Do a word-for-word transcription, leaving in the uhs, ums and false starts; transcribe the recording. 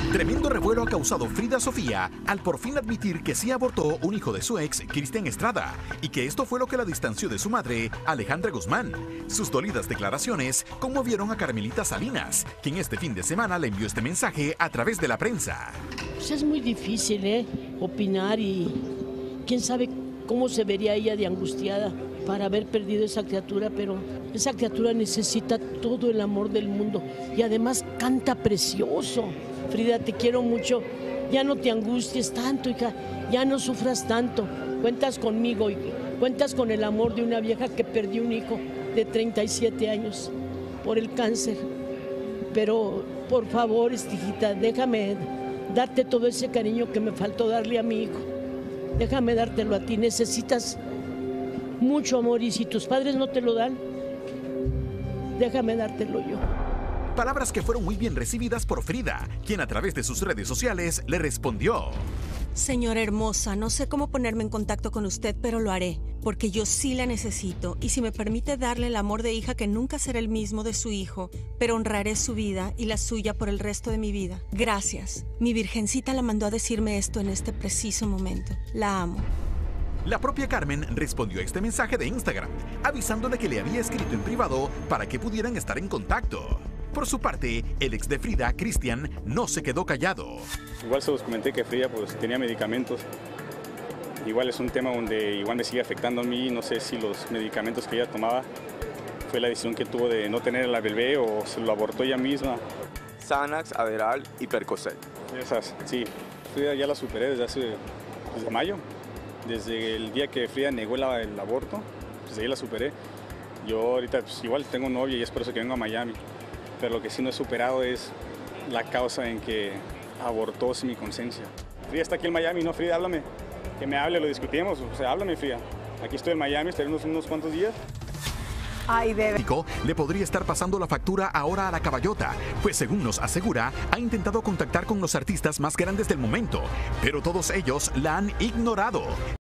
Tremendo revuelo ha causado Frida Sofía al por fin admitir que sí abortó un hijo de su ex, Cristian Estrada, y que esto fue lo que la distanció de su madre, Alejandra Guzmán. Sus dolidas declaraciones conmovieron a Carmelita Salinas, quien este fin de semana le envió este mensaje a través de la prensa. Pues es muy difícil, ¿eh? Opinar y quién sabe cómo se vería ella de angustiada para haber perdido esa criatura, pero esa criatura necesita todo el amor del mundo y además canta precioso. Frida, te quiero mucho, ya no te angusties tanto, hija, ya no sufras tanto, cuentas conmigo y cuentas con el amor de una vieja que perdió un hijo de treinta y siete años por el cáncer. Pero por favor, hijita, déjame darte todo ese cariño que me faltó darle a mi hijo. Déjame dártelo a ti, necesitas mucho amor y si tus padres no te lo dan, déjame dártelo yo. Palabras que fueron muy bien recibidas por Frida, quien a través de sus redes sociales le respondió. Señora hermosa, no sé cómo ponerme en contacto con usted, pero lo haré, porque yo sí la necesito, y si me permite darle el amor de hija que nunca será el mismo de su hijo, pero honraré su vida y la suya por el resto de mi vida. Gracias. Mi virgencita la mandó a decirme esto en este preciso momento. La amo. La propia Carmen respondió a este mensaje de Instagram, avisándole que le había escrito en privado para que pudieran estar en contacto. Por su parte, el ex de Frida, Cristian, no se quedó callado. Igual se los comenté que Frida pues, tenía medicamentos. Igual es un tema donde igual me sigue afectando a mí. No sé si los medicamentos que ella tomaba fue la decisión que tuvo de no tener a la bebé o se lo abortó ella misma. Xanax, Adderall y Percocet. Esas, sí. Frida ya la superé desde hace desde mayo. Desde el día que Frida negó el, el aborto, desde ahí la superé. Yo ahorita pues, igual tengo novia y es por eso que vengo a Miami. Pero lo que sí no he superado es la causa en que abortó sin mi consensia. Frida está aquí en Miami, ¿no? Frida, háblame. Que me hable, lo discutimos. O sea, háblame, Frida. Aquí estoy en Miami, estaré unos, unos cuantos días. Ay, bebé. Le podría estar pasando la factura ahora a la caballota, pues según nos asegura, ha intentado contactar con los artistas más grandes del momento, pero todos ellos la han ignorado.